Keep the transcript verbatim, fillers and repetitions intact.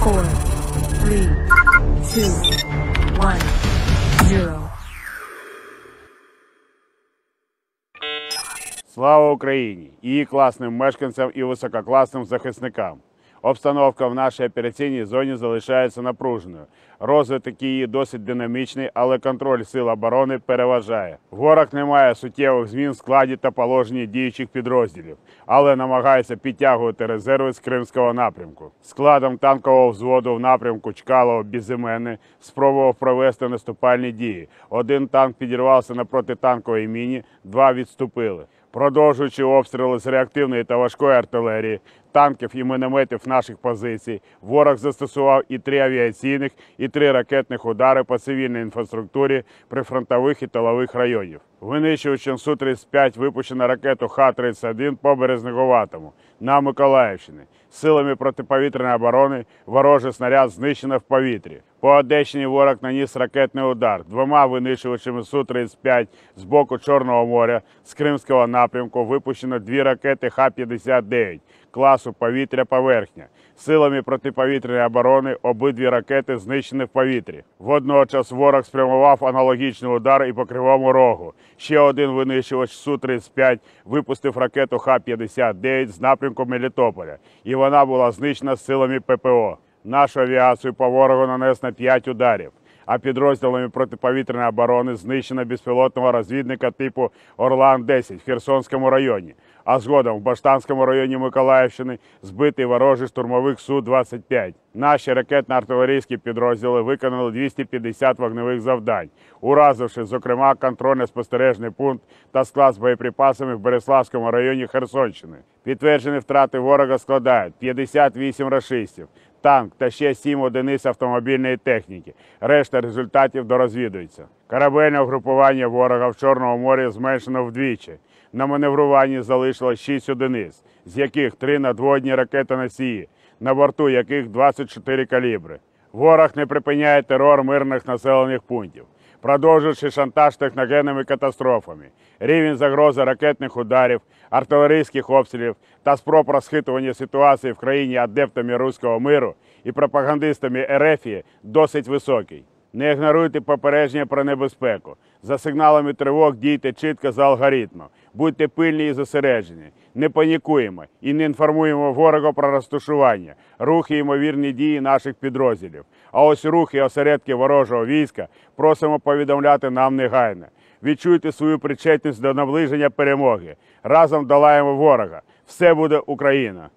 four, three, two, one, zero. Слава Україні! Її класним мешканцям і висококласним захисникам! Обстановка в нашій операційній зоні залишається напруженою. Розвиток її досить динамічний, але контроль сил оборони переважає. Ворог не має суттєвих змін в складі та положенні діючих підрозділів, але намагається підтягувати резерви з Кримського напрямку. Складом танкового взводу в напрямку Чкалово-Безіменне спробував провести наступальні дії. Один танк підірвався на протитанковій міні, два відступили. Продовжуючи обстріли з реактивної та важкої артилерії, танків і мінометів наших позицій, ворог застосував і три авіаційних, і три ракетних удари по цивільній інфраструктурі прифронтових і тилових районів. Винищувачем Су тридцять п'ять випущено ракету Х тридцять один по Березниковатому на Миколаївщині. Силами протиповітряної оборони ворожий снаряд знищено в повітрі. По Одещині ворог наніс ракетний удар двома винищувачами Су тридцять п'ять з боку Чорного моря. З Кримського напрямку випущено дві ракети Х п'ятдесят дев'ять класу повітря-поверхня. Силами протиповітряної оборони обидві ракети знищені в повітрі. Водночас ворог спрямував аналогічний удар і по Кривому Рогу. Ще один винищувач Су тридцять п'ять випустив ракету Х п'ятдесят дев'ять з напрямку Мелітополя, і вона була знищена силами Пе Пе О. Нашу авіацію по ворогу нанесено п'ять ударів, а підрозділами протиповітряної оборони знищено безпілотного розвідника типу Орлан десять в Херсонському районі, а згодом в Баштанському районі Миколаївщини збитий ворожий штурмовик Су двадцять п'ять. Наші ракетно-артилерійські підрозділи виконали двісті п'ятдесят вогневих завдань, уразивши, зокрема, контрольно-спостережний пункт та склад з боєприпасами в Береславському районі Херсонщини. Підтверджені втрати ворога складають п'ятдесят вісім рашистів, танк та ще сім одиниць автомобільної техніки. Решта результатів дорозвідується. Корабельне угрупування ворога в Чорному морі зменшено вдвічі. На маневруванні залишилось шість одиниць, з яких три надводні ракетоносії, на борту яких двадцять чотири калібри. Ворог не припиняє терор мирних населених пунктів, продовжуючи шантаж техногенними катастрофами. Рівень загрози ракетних ударів, артилерійських обстрілів та спроб розхитування ситуації в країні адептами руського миру і пропагандистами Ерефії досить високий. Не ігноруйте попередження про небезпеку. За сигналами тривог дійте чітко за алгоритмом. Будьте пильні і зосереджені. Не панікуємо і не інформуємо ворога про розташування, рухи і ймовірні дії наших підрозділів. А ось рухи і осередки ворожого війська просимо повідомляти нам негайно. Відчуйте свою причетність до наближення перемоги. Разом долаємо ворога. Все буде Україна!